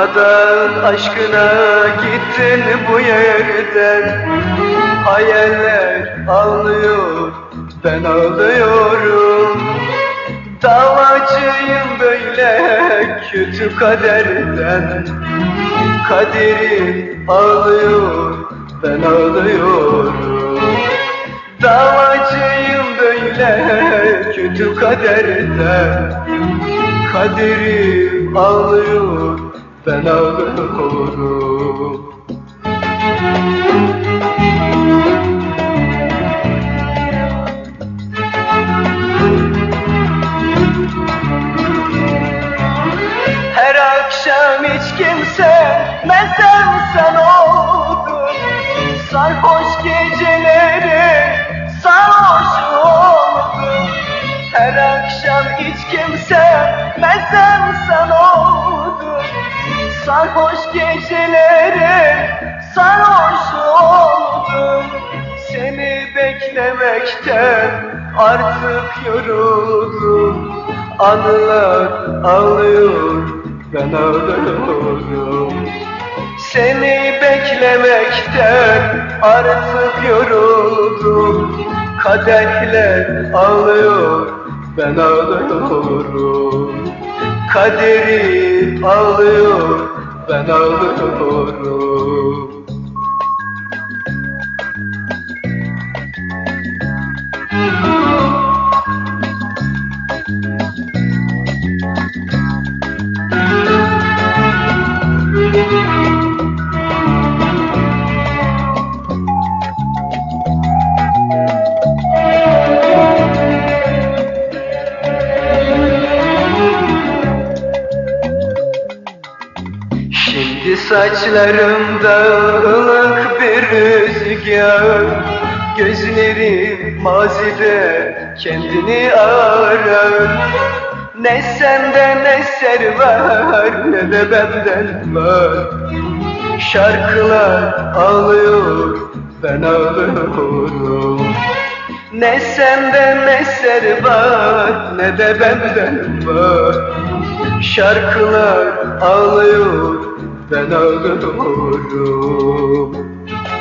Durmadan aşkına gittin bu yerden. Hayaller ağlıyor, ben ağlıyorum. Davacıyım böyle kötü kaderden. Kaderim ağlıyor, ben ağlıyorum. Davacıyım böyle kötü kaderden. Kaderim ağlıyor, ben ağlıyorum. Her akşam hiç kimse mezem sen oldun. Sarhoş geceleri sarhoş oldun. Her akşam hiç kimse mezem sen oldun. Sarhoş geceleri sarhoş oldum. Seni beklemekten artık yoruldum. Anılar ağlıyor, ben ağlıyorum. Seni beklemekten artık yoruldum. Kadehler ağlıyor, ben ağlıyorum. Kaderim ağlıyor, ben ağlıyorum. Şimdi saçlarımda ılık bir rüzgar. Gözlerim mazide kendini arar. Ne senden eser var, ne de benden var. Şarkılar ağlıyor, ben ağlıyorum. Ne senden eser var, ne de benden var. Şarkılar ağlıyor, ben ağlıyorum.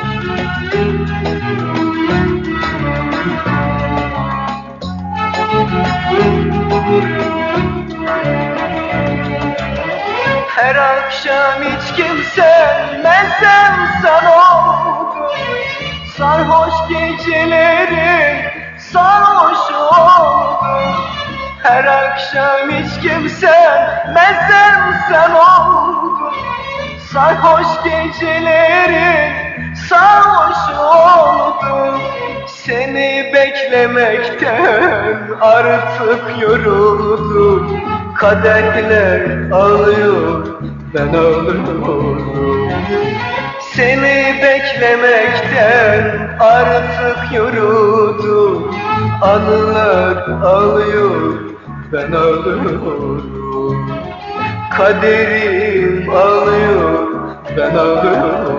Her akşam hiç kimse mezem sen oldun. Sarhoş geceleri sarhoş oldun. Her akşam hiç kimse mezem sen oldun. Sarhoş geceleri sarhoş oldum. Seni beklemekten artık yoruldum. Kadehler ağlıyor, ben ağlıyorum. Seni beklemekten artık yoruldum. Anılar ağlıyor, ben ağlıyorum. Kaderim ağlıyor, ben ağlıyorum.